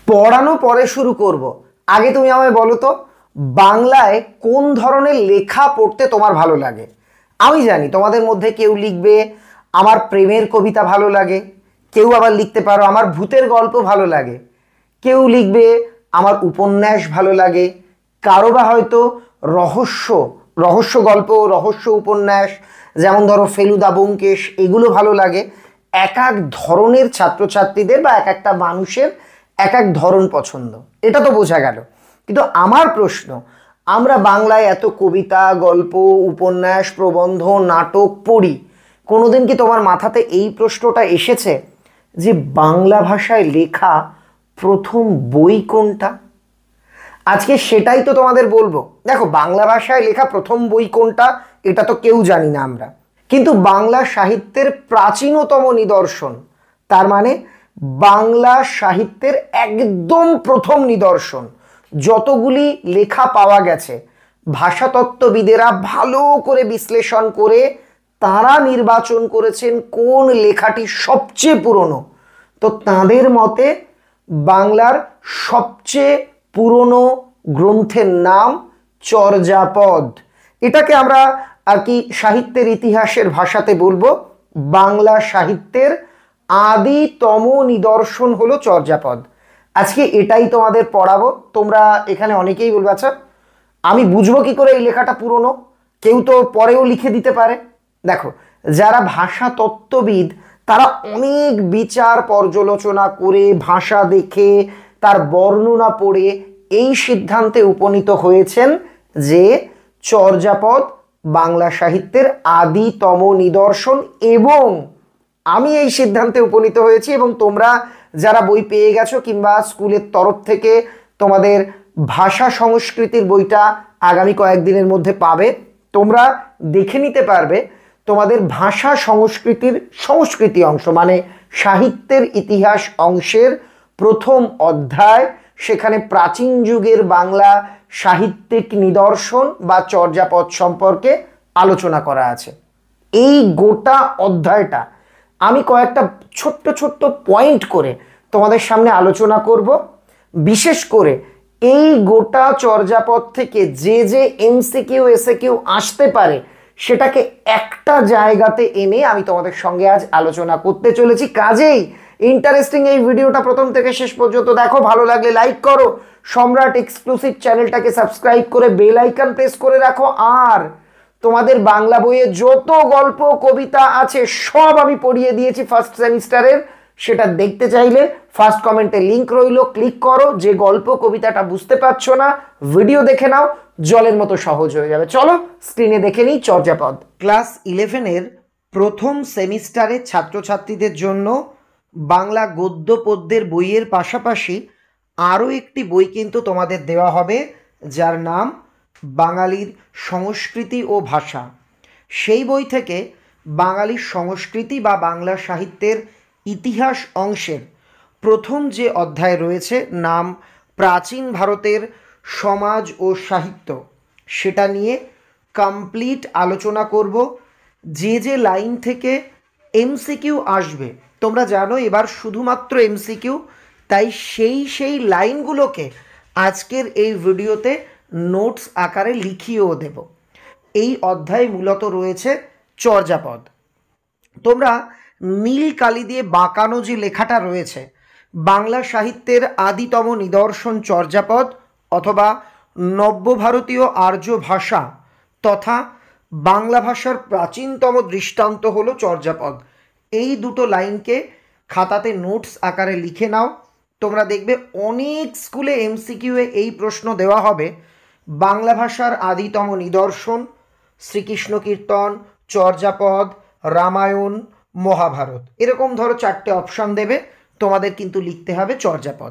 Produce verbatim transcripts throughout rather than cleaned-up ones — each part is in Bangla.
পড়ানো পরে শুরু করব। আগে তুমি আমায় বলো তো, বাংলায় কোন ধরনের লেখা পড়তে তোমার ভালো লাগে? আমি জানি তোমাদের মধ্যে কেউ লিখবে আমার প্রেমের কবিতা ভালো লাগে, কেউ আবার লিখতে পারো আমার ভূতের গল্প ভালো লাগে, কেউ লিখবে আমার উপন্যাস ভালো লাগে, কারো বা হয়তো রহস্য রহস্য গল্প, রহস্য উপন্যাস, যেমন ধরো ফেলুদা ব্যোমকেশ, এগুলো ভালো লাগে। এক এক ধরনের ছাত্রছাত্রীদের বা এক একটা মানুষের এক এক ধরন পছন্দ, এটা তো বোঝা গেল। কিন্তু আমার প্রশ্ন, আমরা বাংলায় এত কবিতা, গল্প, উপন্যাস, প্রবন্ধ, নাটক পড়ি, কোনোদিন কি তোমার মাথাতে এই প্রশ্নটা এসেছে যে বাংলা ভাষায় লেখা প্রথম বই কোনটা? আজকে সেটাই তো তোমাদের বলবো। দেখো, বাংলা ভাষায় লেখা প্রথম বই কোনটা এটা তো কেউ জানি না আমরা, কিন্তু বাংলা সাহিত্যের প্রাচীনতম নিদর্শন, তার মানে বাংলা সাহিত্যের একদম প্রথম নিদর্শন, যতগুলি লেখা পাওয়া গেছে, ভাষাতত্ত্ববিদেরা ভালো করে বিশ্লেষণ করে তারা নির্বাচন করেছেন কোন লেখাটি সবচেয়ে পুরনো। তো তাদের মতে বাংলার সবচেয়ে পুরনো গ্রন্থের নাম চর্যাপদ। এটাকে আমরা আর কি সাহিত্যের ইতিহাসের ভাষাতে বলবো বাংলা সাহিত্যের আদিতম নিদর্শন হলো চর্যাপদ। আজকে এটাই তোমাদের পড়াবো। তোমরা এখানে অনেকেই বলবে আচ্ছা আমি বুঝবো কি করে এই লেখাটা পুরনো? কেউ তো পরেও লিখে দিতে পারে। দেখো, যারা ভাষা তত্ত্ববিদ তারা অনেক বিচার পর্যালোচনা করে, ভাষা দেখে, তার বর্ণনা পড়ে এই সিদ্ধান্তে উপনীত হয়েছেন যে চর্যাপদ বাংলা সাহিত্যের আদিতম নিদর্শন। এবং আমি এই সিদ্ধান্তে উপনীত হয়েছি, এবং তোমরা যারা বই পেয়ে গেছো কিংবা স্কুলের তরফ থেকে তোমাদের ভাষা সংস্কৃতির বইটা আগামী কয়েকদিনের মধ্যে পাবে, তোমরা দেখে নিতে পারবে তোমাদের ভাষা সংস্কৃতির সংস্কৃতি অংশ মানে সাহিত্যের ইতিহাস অংশের প্রথম অধ্যায়, সেখানে প্রাচীন যুগের বাংলা সাহিত্যিক নিদর্শন বা চর্যাপদ সম্পর্কে আলোচনা করা আছে। এই গোটা অধ্যায়টা আমি কয়েকটা ছোট্ট ছোট্ট পয়েন্ট করে তোমাদের সামনে আলোচনা করব। বিশেষ করে এই গোটা চর্যাপদ থেকে যে যে এমসিকিউ এসএকিউ আসতে পারে সেটাকে একটা জায়গাতে এনে আমি তোমাদের সঙ্গে আজ আলোচনা করতে চলেছি। কাজেই ইন্টারেস্টিং এই ভিডিওটা প্রথম থেকে শেষ পর্যন্ত দেখো। ভালো লাগলে লাইক করো, সম্রাট এক্সক্লুসিভ চ্যানেলটাকে সাবস্ক্রাইব করে বেল আইকন প্রেস করে রাখো। আর তোমাদের বাংলা বইয়ে যত গল্প কবিতা আছে সব আমি পড়িয়ে দিয়েছি ফার্স্ট সেমিস্টারের। সেটা দেখতে চাইলে ফার্স্ট কমেন্টে লিংক রইল, ক্লিক করো। যে গল্প কবিতাটা বুঝতে পারছো না ভিডিও দেখে নাও, জলের মতো সহজ হয়ে যাবে। চলো স্ক্রিনে দেখে নিই চর্যাপদ। ক্লাস ইলেভেনের প্রথম সেমিস্টারের ছাত্রছাত্রীদের জন্য বাংলা গদ্য পদ্যের বইয়ের পাশাপাশি আরও একটি বই কিন্তু তোমাদের দেওয়া হবে, যার নাম বাঙালির সংস্কৃতি ও ভাষা। সেই বই থেকে বাঙালির সংস্কৃতি বা বাংলা সাহিত্যের ইতিহাস অংশের প্রথম যে অধ্যায় রয়েছে, নাম প্রাচীন ভারতের সমাজ ও সাহিত্য, সেটা নিয়ে কমপ্লিট আলোচনা করব। যে যে লাইন থেকে এমসিকিউ আসবে, তোমরা জানো এবার শুধুমাত্র এমসিকিউ, তাই সেই সেই লাইনগুলোকে আজকের এই ভিডিওতে নোটস আকারে লিখিয়েও দেব। এই অধ্যায় মূলত রয়েছে চর্যাপদ। তোমরা নীল কালি দিয়ে বাঁকানো যে লেখাটা রয়েছে বাংলা সাহিত্যের আদিতম নিদর্শন চর্যাপদ অথবা নব্যভারতীয় আর্য ভাষা তথা বাংলা ভাষার প্রাচীনতম দৃষ্টান্ত হলো চর্যাপদ, এই দুটো লাইনকে খাতাতে নোটস আকারে লিখে নাও। তোমরা দেখবে অনেক স্কুলে এমসিকিউয়ে এই প্রশ্ন দেওয়া হবে, বাংলা ভাষার আদিতম নিদর্শন শ্রীকৃষ্ণ কীর্তন, চর্যাপদ, রামায়ণ, মহাভারত, এরকম ধরো চারটে অপশান দেবে, তোমাদের কিন্তু লিখতে হবে চর্যাপদ।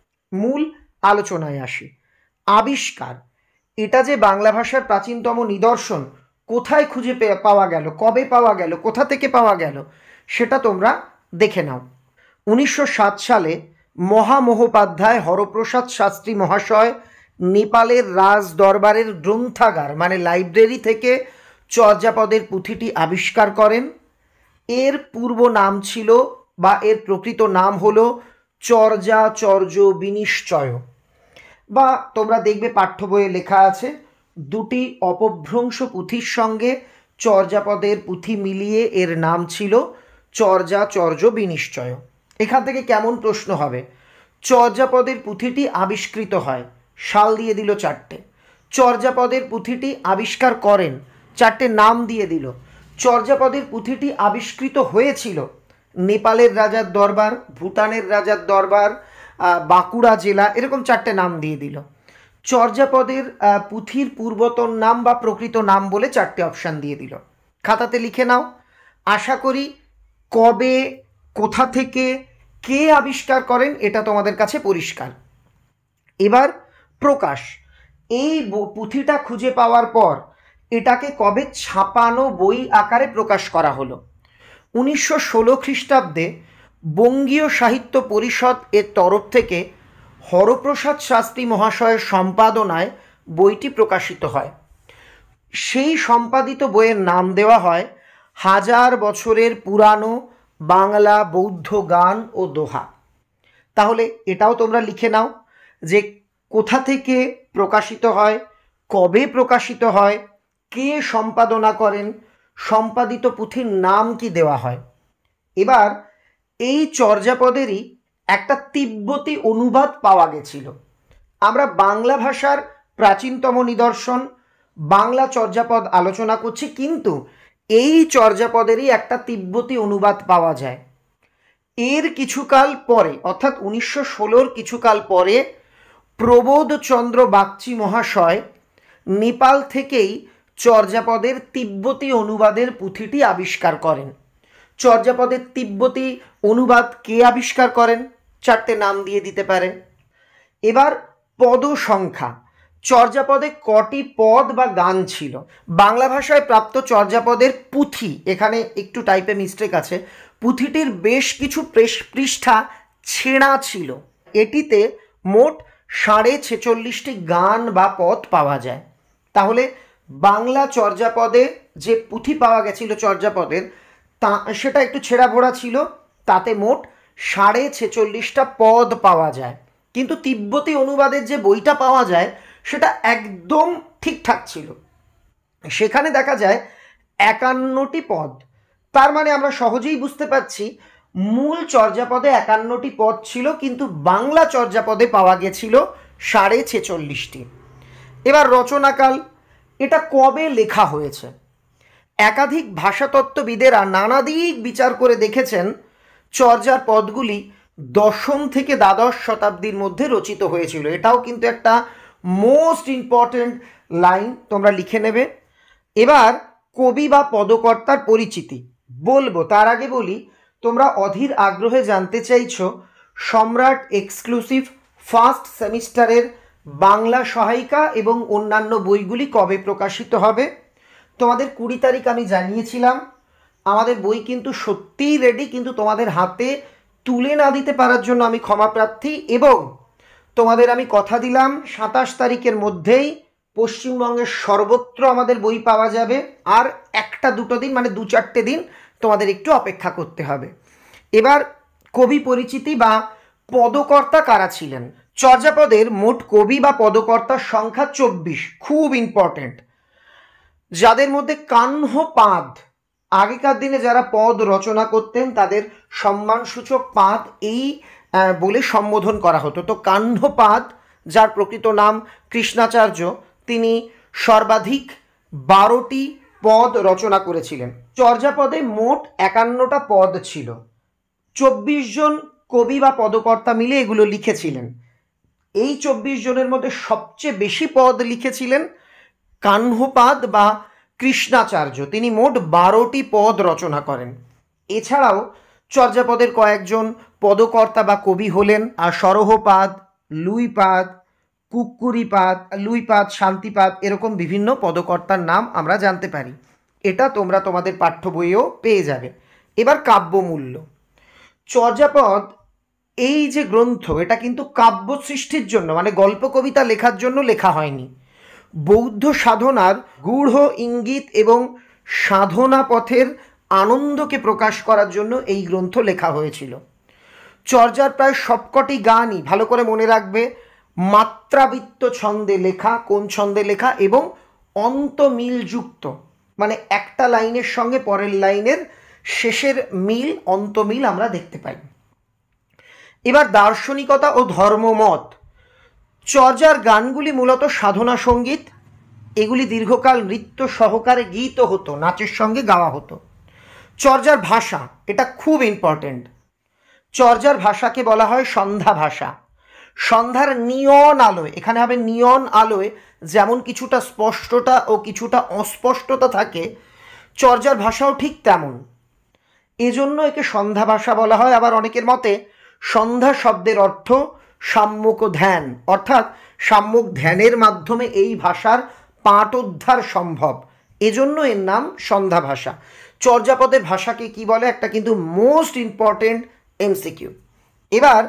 মূল আলোচনায় আসি। আবিষ্কার, এটা যে বাংলা ভাষার প্রাচীনতম নিদর্শন কোথায় খুঁজে পাওয়া গেল, কবে পাওয়া গেল, কোথা থেকে পাওয়া গেল, সেটা তোমরা দেখে নাও। উনিশশো সাত সালে মহামহোপাধ্যায় হরপ্রসাদ শাস্ত্রী মহাশয় নেপালের রাজ দরবারের গ্রন্থাগার মানে লাইব্রেরি থেকে চর্যাপদের পুঁথিটি আবিষ্কার করেন। এর পূর্ব নাম ছিল বা এর প্রকৃত নাম হলো চর্যা চর্য বিনিশ্চয়, বা তোমরা দেখবে পাঠ্য বইয়ে লেখা আছে দুটি অপভ্রংশ পুঁথির সঙ্গে চর্যাপদের পুঁথি মিলিয়ে এর নাম ছিল চর্যা চর্য বিনিশ্চয়। এখান থেকে কেমন প্রশ্ন হবে? চর্যাপদের পুঁথিটি আবিষ্কৃত হয়, সাল দিয়ে দিল চারটে। চর্যাপদের পুঁথিটি আবিষ্কার করেন, চারটে নাম দিয়ে দিল। চর্যাপদের পুঁথিটি আবিষ্কৃত হয়েছিল নেপালের রাজার দরবার, ভুটানের রাজার দরবার, বাঁকুড়া জেলা, এরকম চারটে নাম দিয়ে দিল। চর্যাপদের পুঁথির পূর্বতন নাম বা প্রকৃত নাম বলে চারটে অপশান দিয়ে দিল। খাতাতে লিখে নাও। আশা করি কবে, কোথা থেকে, কে আবিষ্কার করেন এটা তোমাদের কাছে পরিষ্কার। এবার প্রকাশ। এই পুঁথিটা খুঁজে পাওয়ার পর এটাকে কবে ছাপানো বই আকারে প্রকাশ করা হলো? উনিশশো ষোলো খ্রিস্টাব্দে বঙ্গীয় সাহিত্য পরিষদ এর তরফ থেকে হরপ্রসাদ শাস্ত্রী মহাশয়ের সম্পাদনায় বইটি প্রকাশিত হয়। সেই সম্পাদিত বইয়ের নাম দেওয়া হয় হাজার বছরের পুরানো বাংলা বৌদ্ধ গান ও দোহা। তাহলে এটাও তোমরা লিখে নাও যে কোথা থেকে প্রকাশিত হয়, কবে প্রকাশিত হয়, কে সম্পাদনা করেন, সম্পাদিত পুঁথির নাম কি দেওয়া হয়। এবার এই চর্যাপদেরই একটা তিব্বতী অনুবাদ পাওয়া গেছিল। আমরা বাংলা ভাষার প্রাচীনতম নিদর্শন বাংলা চর্যাপদ আলোচনা করছি, কিন্তু এই চর্যাপদেরই একটা তিব্বতী অনুবাদ পাওয়া যায়। এর কিছুকাল পরে, অর্থাৎ উনিশশো ষোলোর কিছুকাল পরে প্রবোধচন্দ্র বাগচি মহাশয় নেপাল থেকেই চর্যাপদের তিব্বতী অনুবাদের পুঁথিটি আবিষ্কার করেন। চর্যাপদের তিব্বতী অনুবাদ কে আবিষ্কার করেন? চারটে নাম দিয়ে দিতে পারে। এবার পদ সংখ্যা। চর্যাপদে কটি পদ বা গান ছিল? বাংলা ভাষায় প্রাপ্ত চর্যাপদের পুঁথি, এখানে একটু টাইপে মিস্টেক আছে, পুঁথিটির বেশ কিছু পৃষ্ঠা ছেঁড়া ছিল। এটিতে মোট সাড়ে ছেচল্লিশটি গান বা পদ পাওয়া যায়। তাহলে বাংলা চর্যাপদে যে পুঁথি পাওয়া গেছিল চর্যাপদের, তা সেটা একটু ছেঁড়া ভোড়া ছিল, তাতে মোট সাড়ে ছেচল্লিশটা পদ পাওয়া যায়। কিন্তু তিব্বতী অনুবাদের যে বইটা পাওয়া যায় সেটা একদম ঠিকঠাক ছিল, সেখানে দেখা যায় একান্নটি পদ। তার মানে আমরা সহজেই বুঝতে পারছি মূল চর্যাপদে একান্নটি পদ ছিল, কিন্তু বাংলা চর্যাপদে পাওয়া গেছিল সাড়ে ছেচল্লিশটি। এবার রচনাকাল, এটা কবে লেখা হয়েছে? একাধিক ভাষাতত্ত্ববিদেরা নানা দিক বিচার করে দেখেছেন চর্যার পদগুলি দশম থেকে দ্বাদশ শতাব্দীর মধ্যে রচিত হয়েছিল। এটাও কিন্তু একটা মোস্ট ইম্পর্ট্যান্ট লাইন, তোমরা লিখে নেবে। এবার কবি বা পদকর্তার পরিচিতি বলবো, তার আগে বলি তোমরা অধীর আগ্রহে জানতে চাইছো সম্রাট এক্সক্লুসিভ ফার্স্ট সেমিস্টারের বাংলা সহায়িকা এবং অন্যান্য বইগুলি কবে প্রকাশিত হবে। তোমাদের কুড়ি তারিখ আমি জানিয়েছিলাম। আমাদের বই কিন্তু সত্যিই রেডি, কিন্তু তোমাদের হাতে তুলে না দিতে পারার জন্য আমি ক্ষমাপ্রার্থী। এবং তোমাদের আমি কথা দিলাম সাতাশ তারিখের মধ্যেই পশ্চিমবঙ্গের সর্বত্র আমাদের বই পাওয়া যাবে। আর একটা দুটো দিন, মানে দু চারটে দিন তোমাদের একটু অপেক্ষা করতে হবে। এবার কবি পরিচিতি বা পদকর্তা কারা ছিলেন? চর্যাপদের মোট কবি বা পদকর্তার সংখ্যা চব্বিশ, খুব ইম্পর্টেন্ট। যাদের মধ্যে কাহ্নপাদ, আগেকার দিনে যারা পদ রচনা করতেন তাদের সম্মানসূচক পাদ এই বলে সম্বোধন করা হতো। তো কাহ্নপাদ, যার প্রকৃত নাম কৃষ্ণাচার্য, তিনি সর্বাধিক বারোটি পদ রচনা করেছিলেন। চর্যাপদে মোট একান্নটা পদ ছিল। চব্বিশ জন কবি বা পদকর্তা মিলে এগুলো লিখেছিলেন। এই চব্বিশ জনের মধ্যে সবচেয়ে বেশি পদ লিখেছিলেন কাহ্নপাদ বা কৃষ্ণাচার্য, তিনি মোট বারোটি পদ রচনা করেন। এছাড়াও চর্যাপদের কয়েকজন পদকর্তা বা কবি হলেন আর সরহপাদ, লুইপাদ, কুক্কুরিপাদ, লুইপাদ, শান্তিপাদ, এরকম বিভিন্ন পদকর্তার নাম আমরা জানতে পারি। এটা তোমরা তোমাদের পাঠ্য বইয়েও পেয়ে যাবে। এবার কাব্যমূল্য। চর্যাপদ এই যে গ্রন্থ, এটা কিন্তু কাব্য সৃষ্টির জন্য, মানে গল্প কবিতা লেখার জন্য লেখা হয়নি। বৌদ্ধ সাধনার গূঢ় ইঙ্গিত এবং সাধনা পথের আনন্দকে প্রকাশ করার জন্য এই গ্রন্থ লেখা হয়েছিল। চর্যার প্রায় সবকটি গানই ভালো করে মনে রাখবে মাত্রাবৃত্ত ছন্দে লেখা, কোন ছন্দে লেখা, এবং অন্তমিলযুক্ত, মানে একটা লাইনের সঙ্গে পরের লাইনের শেষের মিল, অন্তমিল আমরা দেখতে পাই। এবার দার্শনিকতা ও ধর্মমত। চর্যার গানগুলি মূলত সাধনা সঙ্গীত, এগুলি দীর্ঘকাল নৃত্য সহকারে গীত হতো, নাচের সঙ্গে গাওয়া হতো। চর্যার ভাষা, এটা খুব ইম্পর্টেন্ট, চর্যার ভাষাকে বলা হয় সন্ধ্যা ভাষা। সন্ধ্যার নিয়ন আলোয়, এখানে হবে নিয়ন আলোয় যেমন কিছুটা স্পষ্টতা ও কিছুটা অস্পষ্টতা থাকে, চর্যার ভাষাও ঠিক তেমন, এজন্য একে সন্ধ্যা ভাষা বলা হয়। আবার অনেকের মতে সন্ধ্যা শব্দের অর্থ সাম্যক ধ্যান, অর্থাৎ সাম্যক ধ্যানের মাধ্যমে এই ভাষার পাঠোদ্ধার সম্ভব, এজন্য এর নাম সন্ধ্যা ভাষা। চর্যাপদের ভাষাকে কি বলে, একটা কিন্তু মোস্ট ইম্পর্টেন্ট এমসিকিউ। এবার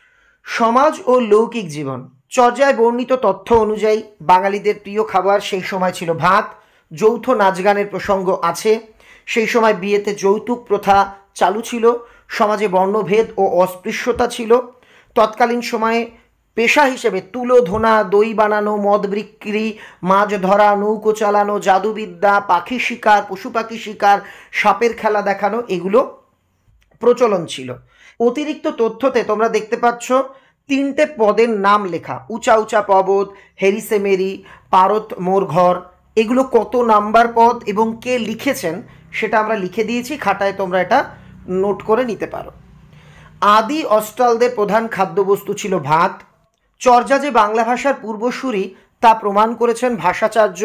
সমাজ ও লৌকিক জীবন। চর্যায় বর্ণিত তথ্য অনুযায়ী বাঙালিদের প্রিয় খাবার সেই সময় ছিল ভাত, যৌথ নাচ গানের প্রসঙ্গ আছে, সেই সময় বিয়েতে যৌতুক প্রথা চালু ছিল, সমাজে বর্ণভেদ ও অস্পৃশ্যতা ছিল, তৎকালীন সময়ে পেশা হিসেবে তুলো ধোনা, দই বানানো, মদ বিক্রি, মাছ ধরা, নৌকো চালানো, জাদুবিদ্যা, পাখি শিকার, পশু পাখি শিকার, সাপের খেলা দেখানো, এগুলো প্রচলন ছিল। অতিরিক্ত তথ্যতে তোমরা দেখতে পাচ্ছ তিনটে পদের নাম লেখা, উঁচা উঁচা পর্বত, হেরিসেমেরি, পারত মোর ঘর, এগুলো কত নাম্বার পদ এবং কে লিখেছেন সেটা আমরা লিখে দিয়েছি, খাতায় তোমরা এটা নোট করে নিতে পারো। আদি অস্ট্রালদের প্রধান খাদ্যবস্তু ছিল ভাত। চর্যা যে বাংলা ভাষার পূর্বসূরি তা প্রমাণ করেছেন ভাষাচার্য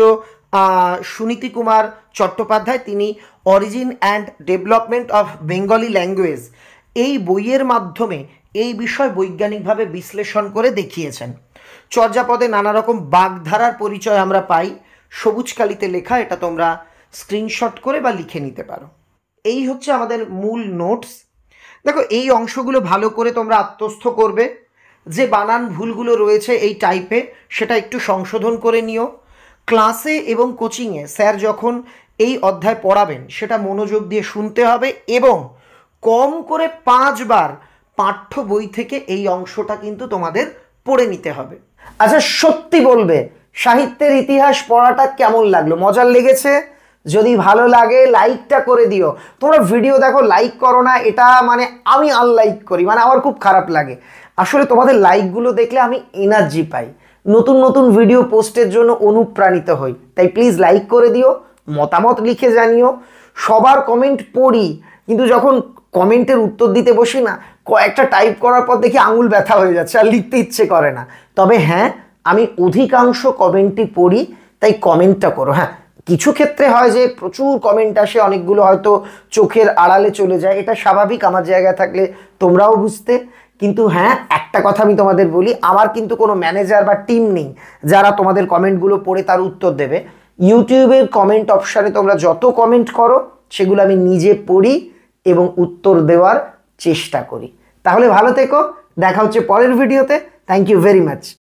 সুনীতি কুমার চট্টোপাধ্যায়। তিনি Origin and Development of Bengali Language এই বইয়ের মাধ্যমে এই বিষয় বৈজ্ঞানিকভাবে বিশ্লেষণ করে দেখিয়েছেন। চর্যাপদে নানা রকম বাগধারার পরিচয় আমরা পাই, সবুজ কালিতে লেখা, এটা তোমরা স্ক্রিনশট করে বা লিখে নিতে পারো। এই হচ্ছে আমাদের মূল নোটস। দেখো, এই অংশগুলো ভালো করে তোমরা আত্মস্থ করবে, যে বানান ভুলগুলো রয়েছে এই টাইপে সেটা একটু সংশোধন করে নিও। ক্লাসে এবং কোচিংয়ে স্যার যখন এই অধ্যায় পড়াবেন সেটা মনোযোগ দিয়ে শুনতে হবে এবং কম করে পাঁচবার পাঠ্য বই থেকে এই অংশটা কিন্তু তোমাদের পড়ে নিতে হবে। আচ্ছা, সত্যি বলবে সাহিত্যের ইতিহাস পড়াটা কেমন লাগলো? মজার লেগেছে? যদি ভালো লাগে লাইকটা করে দিও। তোমরা ভিডিও দেখো, লাইক করো না, এটা মানে আমি আনলাইক করি, মানে আমার খুব খারাপ লাগে। আসলে তোমাদের লাইকগুলো দেখলে আমি এনার্জি পাই, নতুন নতুন ভিডিও পোস্টের জন্য অনুপ্রাণিত হই। তাই প্লিজ লাইক করে দিও, মতামত লিখে জানিও। সবার কমেন্ট পড়ি, কিন্তু যখন কমেন্টের উত্তর দিতে বসি না, কয়েকটা টাইপ করার পর দেখি আঙুল ব্যথা হয়ে যাচ্ছে, আর লিখতে ইচ্ছে করে না। তবে হ্যাঁ, আমি অধিকাংশ কমেন্টই পড়ি, তাই কমেন্টটা করো। হ্যাঁ, কিছু ক্ষেত্রে হয় যে প্রচুর কমেন্ট আসে, অনেকগুলো হয়তো চোখের আড়ালে চলে যায়, এটা স্বাভাবিক, আমার জায়গায় থাকলে তোমরাও বুঝতে। কিন্তু হ্যাঁ, একটা কথা আমি তোমাদের বলি, আমার কিন্তু কোনো ম্যানেজার বা টিম নেই যারা তোমাদের কমেন্টগুলো পড়ে তার উত্তর দেবে। ইউটিউবের কমেন্ট অপশানে তোমরা যত কমেন্ট করো সেগুলো আমি নিজে পড়ি এবং উত্তর দেওয়ার চেষ্টা করি। তাহলে ভালো থেকো, দেখা হচ্ছে পরের ভিডিওতে। Thank you very much.